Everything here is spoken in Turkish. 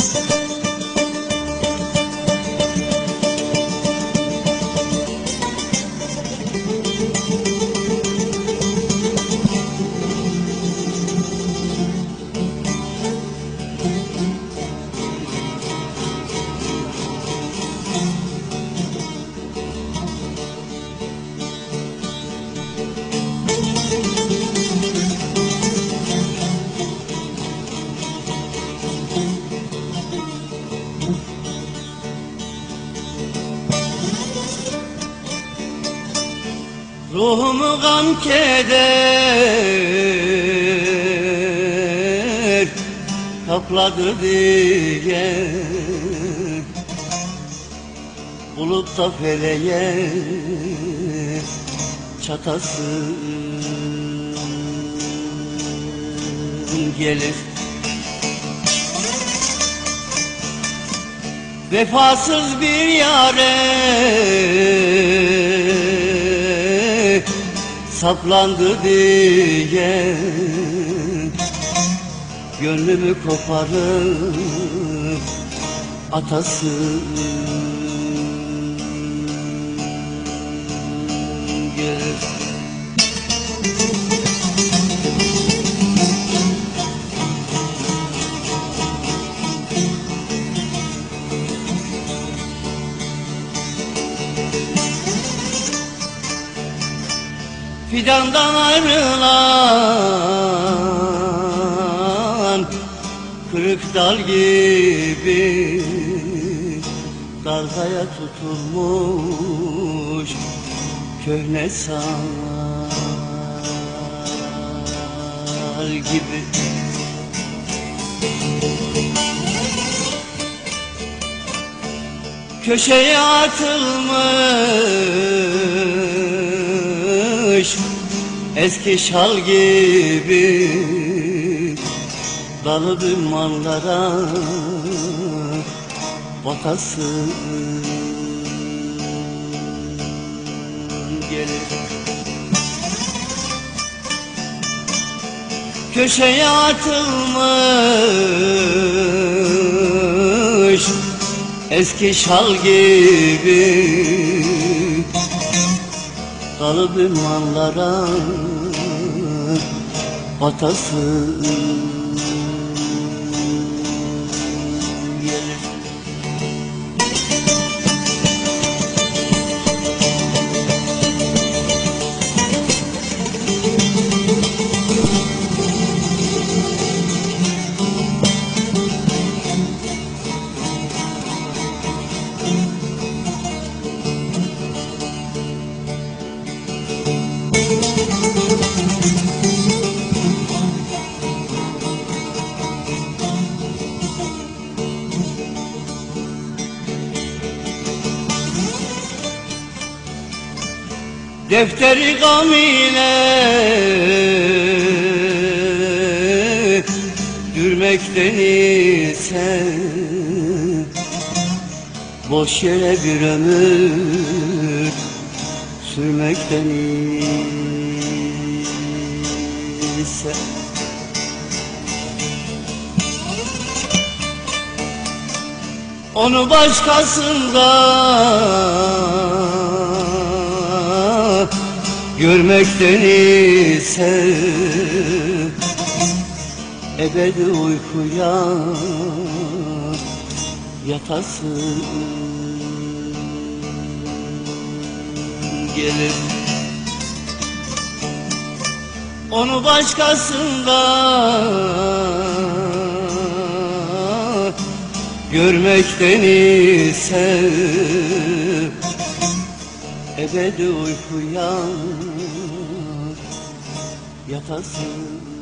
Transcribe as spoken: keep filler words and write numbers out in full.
Ruhumu gam keder kapladı diye, bulup da feleğe çatasın gelir. Vefasız bir yâre saplandı diye, gönlümü koparıp atasın gelir. Fidandan ayrılan kırık dal gibi dalgaya tutulmuş köhne sal gibi. Köşeye atılmış eski şal gibi, dalı dumanlara batasın gelir. Köşeye atılmış eski şal gibi, dalı dumanlara batasın gelir. Defteri gam ile dürmekten ise, boş yere bir ömür sürmekten ise, onu başkasından görmekten ise, ebedi uykuya yatasın gelir. Onu başkasından görmekten ise, ebedi uykuya yatasın.